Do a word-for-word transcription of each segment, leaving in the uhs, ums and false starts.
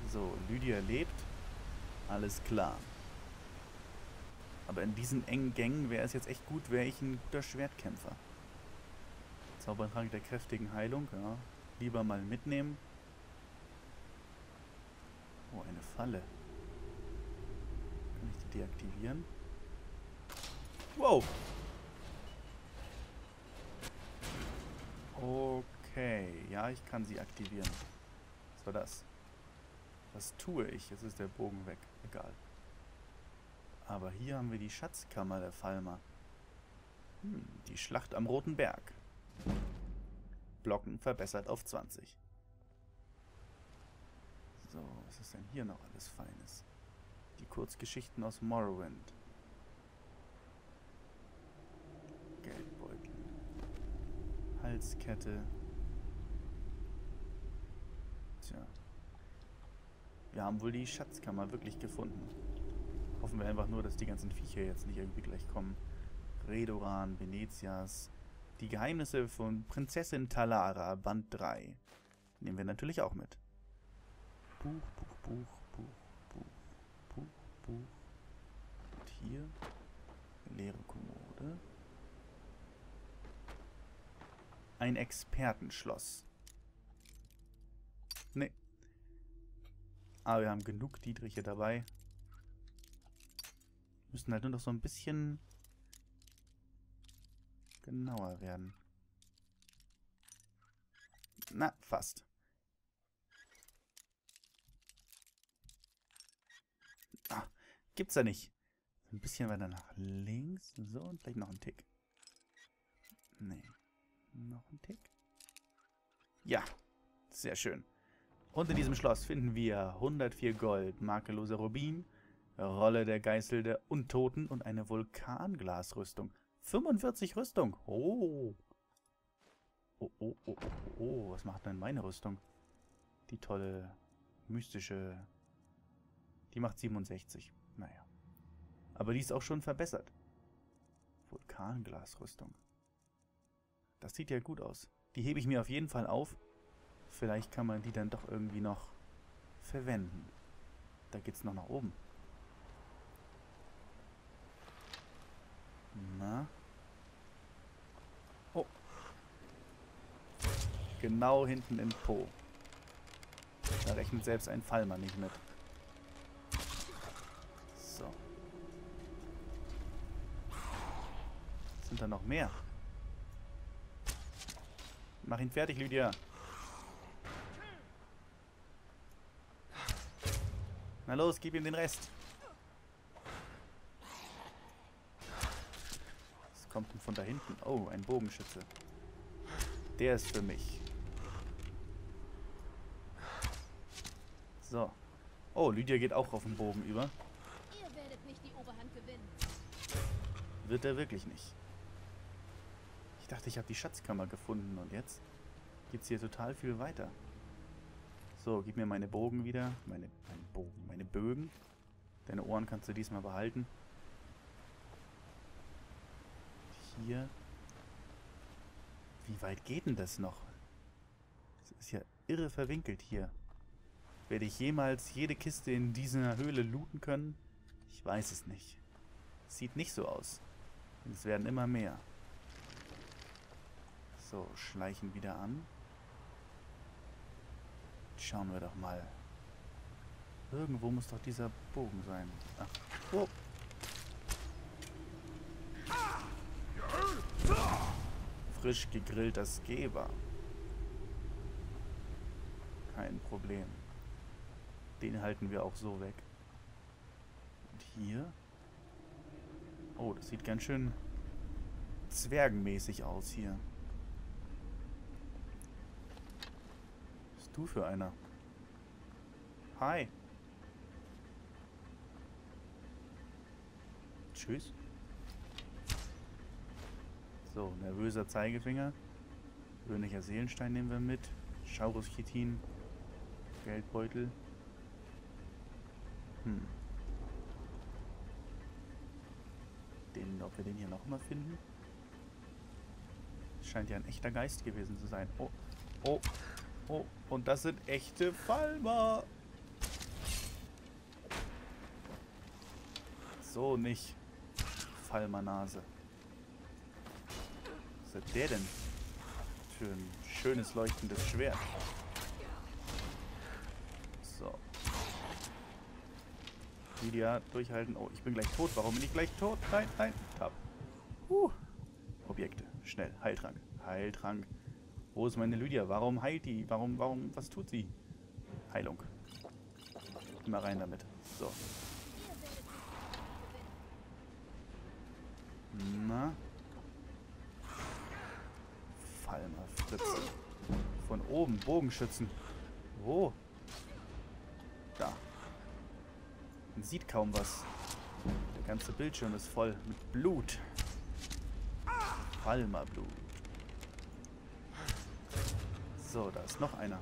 So, Lydia lebt. Alles klar. Aber in diesen engen Gängen wäre es jetzt echt gut, wäre ich ein guter Schwertkämpfer. Zaubertrank der kräftigen Heilung, ja. Lieber mal mitnehmen. Oh, eine Falle. Kann ich die deaktivieren? Wow! Okay, ja, ich kann sie aktivieren. Was war das? Was tue ich? Jetzt ist der Bogen weg. Egal. Aber hier haben wir die Schatzkammer der Falmer. Hm, die Schlacht am Roten Berg. Blocken verbessert auf zwanzig. So, was ist denn hier noch alles Feines? Die Kurzgeschichten aus Morrowind. Geldbeutel. Halskette. Tja. Wir haben wohl die Schatzkammer wirklich gefunden. Hoffen wir einfach nur, dass die ganzen Viecher jetzt nicht irgendwie gleich kommen. Redoran, Venezias. Die Geheimnisse von Prinzessin Talara, Band drei. Nehmen wir natürlich auch mit. Buch, Buch, Buch, Buch, Buch, Buch, Buch. Und hier leere Kommode. Ein Expertenschloss. Nee. Aber wir haben genug Dietriche dabei. Müssen halt nur noch so ein bisschen genauer werden. Na, fast. Ah, gibt's da nicht. Ein bisschen weiter nach links. So, und vielleicht noch ein Tick. Nee. Noch ein Tick. Ja, sehr schön. Und in diesem Schloss finden wir hundertvier Gold, makelloser Rubin, Rolle der Geißel der Untoten und eine Vulkanglasrüstung. fünfundvierzig Rüstung. Oh. Oh, oh, oh, oh, oh. Was macht denn meine Rüstung? Die tolle, mystische... Die macht siebenundsechzig. Naja. Aber die ist auch schon verbessert. Vulkanglasrüstung. Das sieht ja gut aus. Die hebe ich mir auf jeden Fall auf. Vielleicht kann man die dann doch irgendwie noch verwenden. Da geht's noch nach oben. Na? Oh. Genau hinten im Po. Da rechnet selbst ein Falmer nicht mit. So. Sind da noch mehr? Mach ihn fertig, Lydia. Na los, gib ihm den Rest. Was kommt denn von da hinten? Oh, ein Bogenschütze. Der ist für mich. So. Oh, Lydia geht auch auf den Bogen über. Ihr werdet nicht die Oberhand gewinnen. Wird er wirklich nicht. Ich dachte, ich habe die Schatzkammer gefunden und jetzt geht's hier total viel weiter. So, gib mir meine Bogen wieder. Meine, meine Bogen, meine Bögen. Deine Ohren kannst du diesmal behalten. Hier. Wie weit geht denn das noch? Das ist ja irre verwinkelt hier. Werde ich jemals jede Kiste in dieser Höhle looten können? Ich weiß es nicht. Sieht nicht so aus. Und es werden immer mehr. So, schleichen wieder an. Schauen wir doch mal. Irgendwo muss doch dieser Bogen sein. Ach, oh. Frisch gegrillter Skewer. Kein Problem. Den halten wir auch so weg. Und hier? Oh, das sieht ganz schön zwergenmäßig aus hier. Was bist du für einer? Hi. Tschüss. So, nervöser Zeigefinger. Gewöhnlicher Seelenstein nehmen wir mit. Chaurus-Chitin. Geldbeutel. Hm. Den, ob wir den hier noch mal finden? Scheint ja ein echter Geist gewesen zu sein. Oh, oh, oh. Und das sind echte Falmer. So nicht. Falmernase. Was hat der denn für ein schönes leuchtendes Schwert? So. Lydia, durchhalten. Oh, ich bin gleich tot. Warum bin ich gleich tot? Nein, nein. Tab. Uh. Objekte. Schnell. Heiltrank. Heiltrank. Wo ist meine Lydia? Warum heilt die? Warum, warum, was tut sie? Heilung. Immer rein damit. So. Na? Falmer, Fritze. Von oben. Bogenschützen. Wo? Da. Man sieht kaum was. Der ganze Bildschirm ist voll mit Blut. Falmerblut. So, da ist noch einer.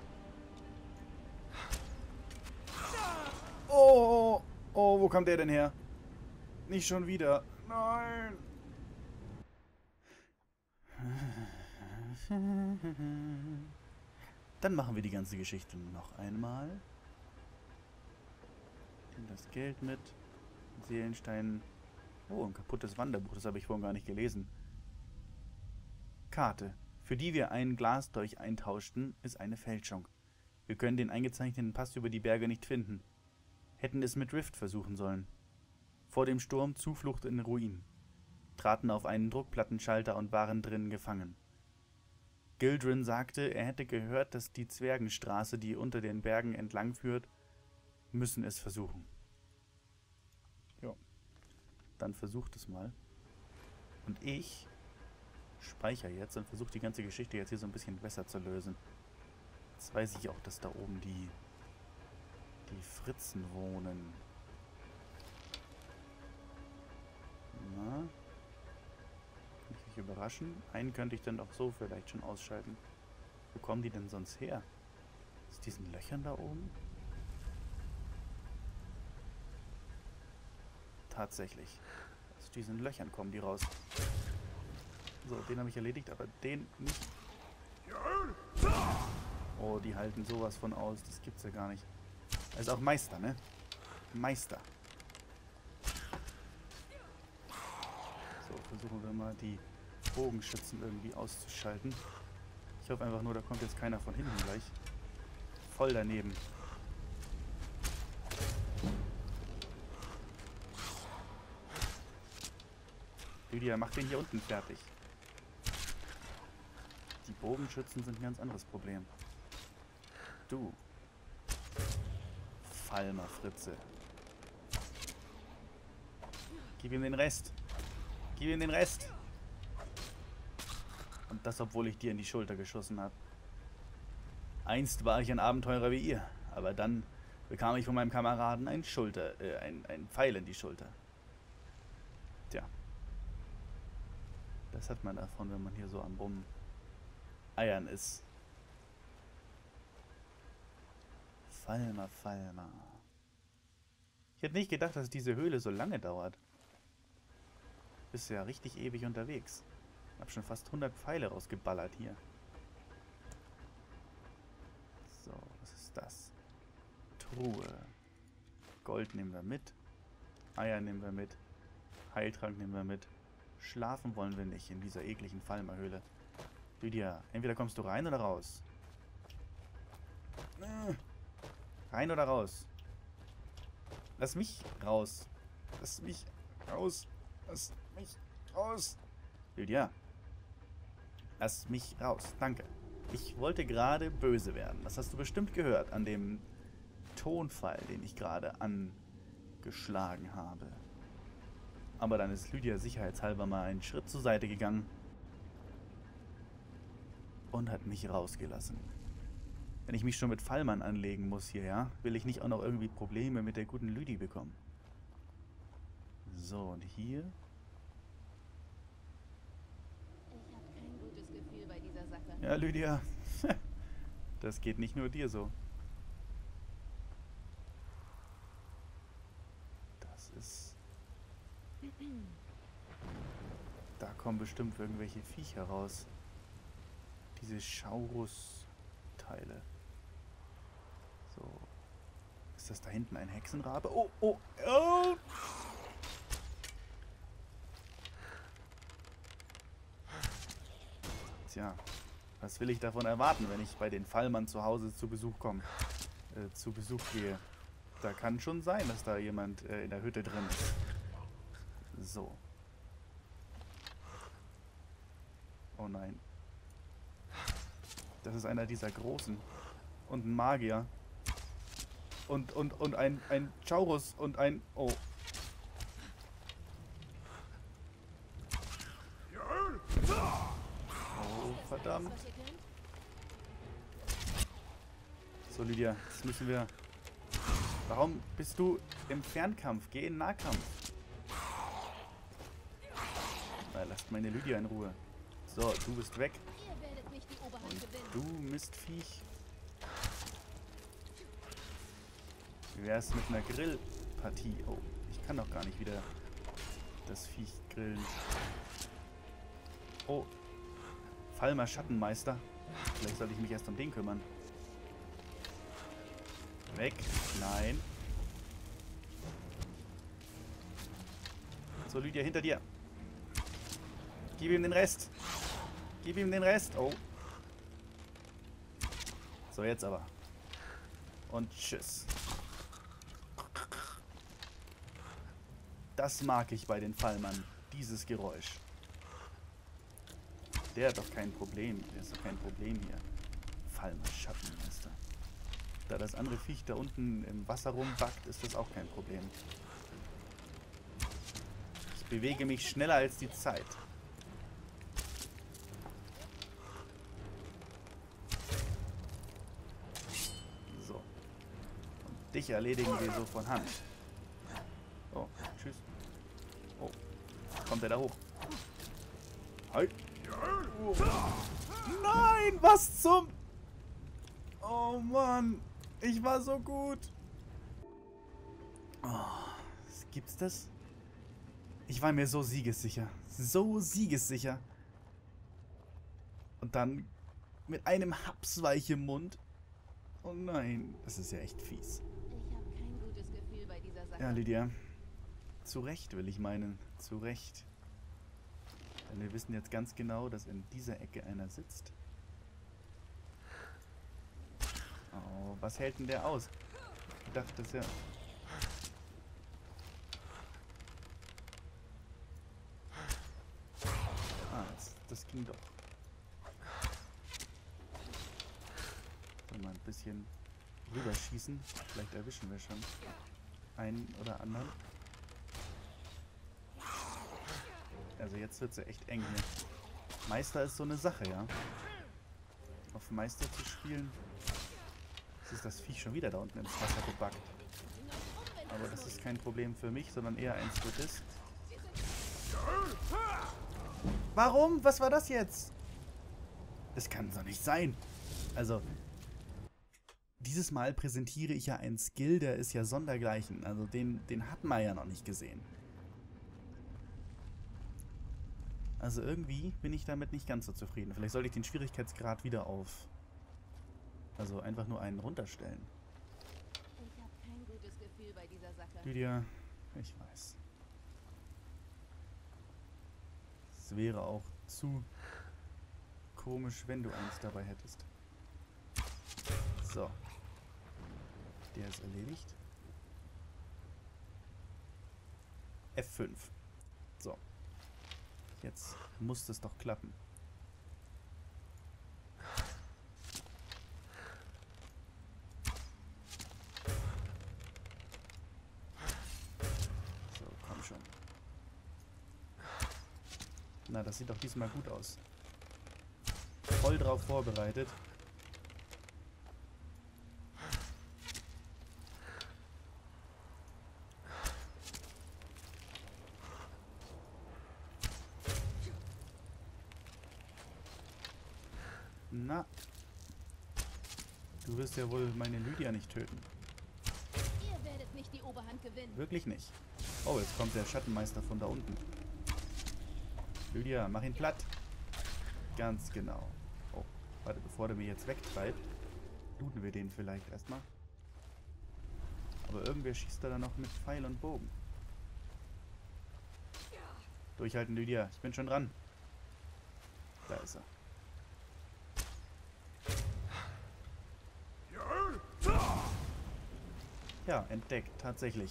Oh, oh, wo kommt der denn her? Nicht schon wieder. Nein. Dann machen wir die ganze Geschichte noch einmal. Nehmen das Geld mit. Seelenstein. Oh, ein kaputtes Wanderbuch. Das habe ich vorhin gar nicht gelesen. Karte, für die wir einen Glasdolch eintauschten, ist eine Fälschung. Wir können den eingezeichneten Pass über die Berge nicht finden. Hätten es mit Rift versuchen sollen. Vor dem Sturm Zuflucht in Ruinen. Traten auf einen Druckplattenschalter und waren drinnen gefangen. Gildren sagte, er hätte gehört, dass die Zwergenstraße, die unter den Bergen entlang führt, müssen es versuchen. Ja, dann versucht es mal. Und ich speichere jetzt und versuche die ganze Geschichte jetzt hier so ein bisschen besser zu lösen. Jetzt weiß ich auch, dass da oben die, die Fritzen wohnen. Na? Kann ich mich überraschen? Einen könnte ich dann auch so vielleicht schon ausschalten. Wo kommen die denn sonst her? Aus diesen Löchern da oben? Tatsächlich. Aus diesen Löchern kommen die raus. So, den habe ich erledigt, aber den nicht. Oh, die halten sowas von aus. Das gibt's ja gar nicht. Also auch Meister, ne? Meister. So, versuchen wir mal die Bogenschützen irgendwie auszuschalten. Ich hoffe einfach nur, da kommt jetzt keiner von hinten gleich. Voll daneben. Lydia, mach den hier unten fertig. Die Bogenschützen sind ein ganz anderes Problem. Du. Falmer Fritze. Gib ihm den Rest. Gib ihm den Rest. Und das, obwohl ich dir in die Schulter geschossen habe. Einst war ich ein Abenteurer wie ihr, aber dann bekam ich von meinem Kameraden ein Schulter, äh, ein, ein Pfeil in die Schulter. Tja. Das hat man davon, wenn man hier so am Rumeiern ist. Falmer, Falmer. Ich hätte nicht gedacht, dass diese Höhle so lange dauert. Bist ja richtig ewig unterwegs. Ich habe schon fast hundert Pfeile rausgeballert hier. So, was ist das? Truhe. Gold nehmen wir mit. Eier nehmen wir mit. Heiltrank nehmen wir mit. Schlafen wollen wir nicht in dieser ekligen Falmerhöhle. Lydia, entweder kommst du rein oder raus. Rein oder raus? Lass mich raus. Lass mich raus. Lass mich raus. Lydia. Lass mich raus. Danke. Ich wollte gerade böse werden. Das hast du bestimmt gehört an dem Tonfall, den ich gerade angeschlagen habe. Aber dann ist Lydia sicherheitshalber mal einen Schritt zur Seite gegangen und hat mich rausgelassen. Wenn ich mich schon mit Falmern anlegen muss hier, ja, will ich nicht auch noch irgendwie Probleme mit der guten Lydia bekommen. So, und hier? Ich habe kein gutes Gefühl bei dieser Sache. Ja, Lydia. Das geht nicht nur dir so. Das ist... Da kommen bestimmt irgendwelche Viecher raus. Diese Schaurus-Teile. So. Ist das da hinten ein Hexenrabe? Oh, oh, oh! Tja, was will ich davon erwarten, wenn ich bei den Fallmann zu Hause zu Besuch komme, äh, zu Besuch gehe? Da kann schon sein, dass da jemand äh, in der Hütte drin ist. So. Oh nein. Das ist einer dieser Großen. Und ein Magier. Und, und, und ein, ein Chaurus und ein... Oh. Oh, verdammt. So, Lydia, jetzt müssen wir... Warum bist du im Fernkampf? Geh in Nahkampf. Na, lasst meine Lydia in Ruhe. So, du bist weg. Und du Mistviech. Wie wär's mit einer Grillpartie? Oh, ich kann doch gar nicht wieder das Viech grillen. Oh. Falmer Schattenmeister. Vielleicht sollte ich mich erst um den kümmern. Weg. Nein. So, Lydia, hinter dir. Gib ihm den Rest. Gib ihm den Rest. Oh. So, jetzt aber. Und tschüss. Das mag ich bei den Fallmann. Dieses Geräusch. Der hat doch kein Problem. Der ist doch kein Problem hier. Fallmann Schattenmeister. Da das andere Viech da unten im Wasser rumbackt, ist das auch kein Problem. Ich bewege mich schneller als die Zeit. So. Und dich erledigen wir so von Hand. Oh, tschüss. Oh. Kommt er da hoch? Halt. Oh. Nein, was zum... Oh Mann. Ich war so gut. Oh, gibt's das? Ich war mir so siegessicher. So siegessicher. Und dann mit einem Hapsweich im Mund. Oh nein, das ist ja echt fies. Ich habe kein gutes Gefühl bei dieser Sache. Ja, Lydia. Zu Recht, will ich meinen. Zu Recht. Denn wir wissen jetzt ganz genau, dass in dieser Ecke einer sitzt. Oh, was hält denn der aus? Ich dachte, das ja... Ah, das, das ging doch. So, mal ein bisschen rüberschießen. Vielleicht erwischen wir schon einen oder anderen. Also jetzt wird es ja echt eng hier. Meister ist so eine Sache, ja. Auf Meister zu spielen... Jetzt ist das Viech schon wieder da unten ins Wasser gebackt. Aber das ist kein Problem für mich, sondern eher eins für das. Warum? Was war das jetzt? Das kann doch nicht sein. Also, dieses Mal präsentiere ich ja einen Skill, der ist ja sondergleichen. Also, den, den hat man ja noch nicht gesehen. Also, irgendwie bin ich damit nicht ganz so zufrieden. Vielleicht sollte ich den Schwierigkeitsgrad wieder auf... Also einfach nur einen runterstellen. Ich habe kein gutes Gefühl bei dieser Sache. Lydia, ich weiß. Es wäre auch zu komisch, wenn du eins dabei hättest. So. Der ist erledigt. F fünf. So. Jetzt muss das doch klappen. Na, das sieht doch diesmal gut aus. Voll drauf vorbereitet. Na. Du wirst ja wohl meine Lydia nicht töten. Ihr werdet nicht die Oberhand gewinnen. Wirklich nicht. Oh, jetzt kommt der Schattenmeister von da unten. Lydia, mach ihn platt. Ganz genau. Oh, warte, bevor der mir jetzt wegtreibt, looten wir den vielleicht erstmal. Aber irgendwer schießt da dann noch mit Pfeil und Bogen. Durchhalten, Lydia. Ich bin schon dran. Da ist er. Ja, entdeckt, tatsächlich.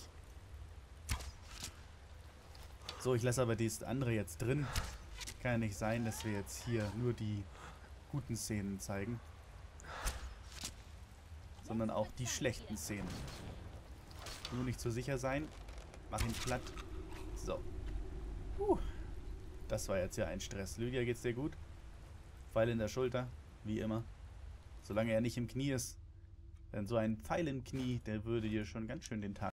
So, ich lasse aber das andere jetzt drin. Kann ja nicht sein, dass wir jetzt hier nur die guten Szenen zeigen, sondern auch die schlechten Szenen. Nur nicht zu sicher sein. Mach ihn platt. So. Uh, das war jetzt ja ein Stress. Lydia, geht's dir gut? Pfeil in der Schulter, wie immer. Solange er nicht im Knie ist. Denn so ein Pfeil im Knie, der würde dir schon ganz schön den Tag